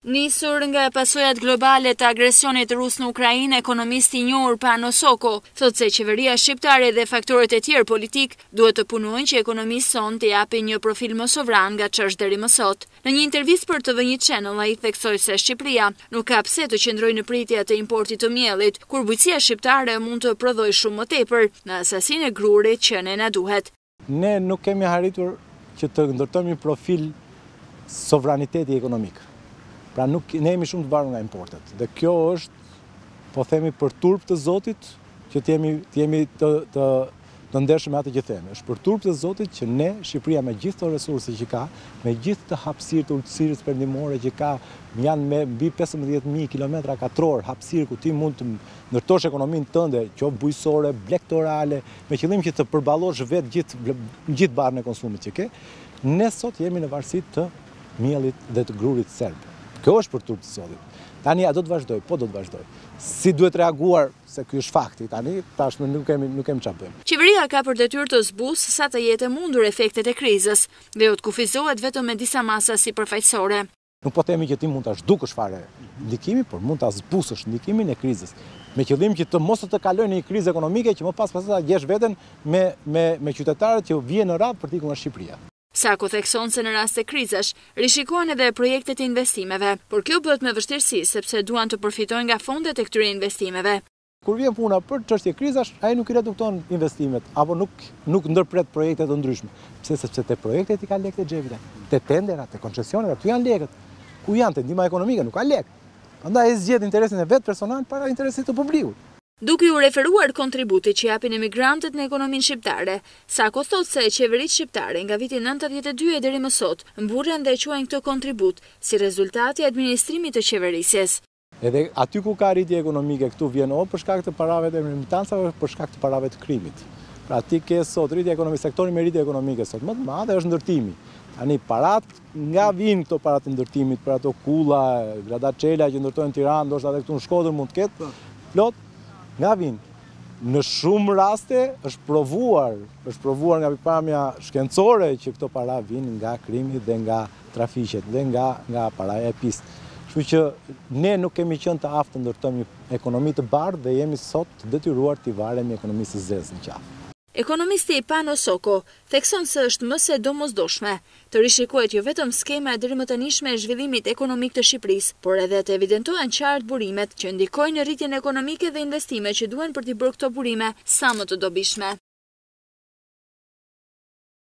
Nisur nga pasojat globale të agresionit rus në Ukrainë, ekonomisti i njohur Pano Soko thotë se qeveria shqiptare dhe faktorët e tjerë politik duhet të punojnë që ekonomisë son të japi një profil më sovran nga ç'është deri më sot. Në një intervistë për TV1 Channel, ai theksoi se Shqipëria nuk ka pse të qëndrojë në pritje të importit të miellit, kur bujqësia shqiptare mund të prodhojë shumë më tepër në asasinë e grurit që ne na duhet. Ne nuk kemi arritur që të ndërtojmë një profil sovraniteti ekonomik. Pra ne jemi shumë të varur nga importet. Dhe kjo është, po themi, për turp të Zotit që të jemi të ndershëm me atë që themi. Është për turp të Zotit që ne, Shqipëria, me gjithë të resurse që ka, me gjithë të hapësirë të ulësirës perëndimore që ka, janë me mbi 15.000 kilometra katror hapësirë ku ti mund të ndërtosh ekonominë tënde, qoftë bujqësore, blegtorale, me qëllim që të përballosh vetë gjithë barrën e konsumit që ke. Ne sot jemi në varësi të miellit dhe të grurit serb. Kjo është për turp të Zotit. Tani a do të vazhdoj? Po do të vazhdoj. Si duhet reaguar, se ky është fakti, tani tashmë nuk kemi çfarë bëjmë. Qeveria ka për detyrë të zbusë sa të jetë mundur efektet e krizës dhe jo të kufizohet vetëm me disa masa sipërfaqësore. Nuk po themi që ti mund ta zhdukësh fare ndikimin, por mund ta zbusësh ndikimin e krizës, me qëllim që të mos të kalojë në një krizë ekonomike që më pas ta gjesh veten me qytetarët që vijnë në radhë për të ikur nga Shqipëria. Sako thekson se në rast të krizash, rishikohen edhe projektet e investimeve, por kjo bëhet me vështirësi sepse duan të përfitojnë nga fondet e këtyre investimeve. Kur vjen puna për çështje krizash, ai nuk i redukton investimet apo nuk ndërpret projekte të ndryshme. Pse? Sepse te projektet i ka lekë të xhepit, te tenderat, te koncesionet, aty janë lekët. Ku janë te ndihma ekonomike, nuk ka lekë. Prandaj ai zgjedh interesin e vet personal para interesit të publikut. Duke u referuar kontributit që japin emigrantët në ekonominë shqiptare, Sako thotë se qeveritë shqiptare nga viti 92 deri më sot mburren dhe quajnë këtë kontribut si rezultati i administrimit të qeverisjes. Edhe aty ku ka rritje ekonomike këtu vjen o për shkak të parave të remitancave apo për shkak të parave të krimit. Pra ti ke sot rritje ekonomike, sektori me rritje ekonomike sot më të madhe është ndërtimi. Tani parat nga vinë këto parat të ndërtimit për ato kulla, gradaçela që ndërtojnë në Tiranë, ndoshta edhe këtu në Shkodër mund të ketë plot. Nga vinë. Në shumë raste është provuar nga pikpamja shkencore që këto para vinë nga krimi dhe nga trafiqet dhe nga paraja e pistë. Kështu që ne nuk kemi qenë të aftë të ndërtojmë një ekonomi të bardhë dhe jemi sot të detyruar të varemi ekonomisë së zezë në qafë. Ekonomisti Pano Soko thekson se është më se domosdoshme të rishikohet jo vetëm skema e deri më tanishme e zhvillimit ekonomik të Shqipërisë, por edhe të evidentohen qartë burimet që ndikojnë në rritjen ekonomike dhe investime që duhen për t'i bërë këto burime sa më të dobishme.